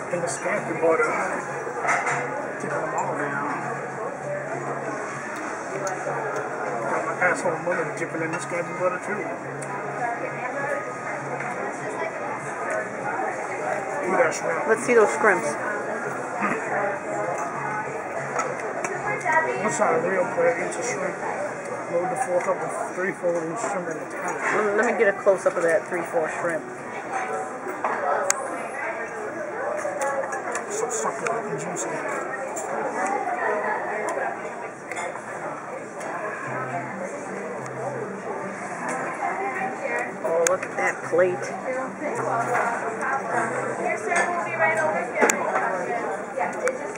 in the scampi butter. Tipping them all down. Got my asshole mother dipping in the scampi butter too. Ooh, that shrimp. Let's see those shrimps. One side of real quick, eat a shrimp. Load the fork up with 3/4 inch shrimp at a time. Let me get a close up of that 3/4 shrimp. So succulent and juicy. Oh, look at that plate. Here, sir, we'll be right over here. Yeah,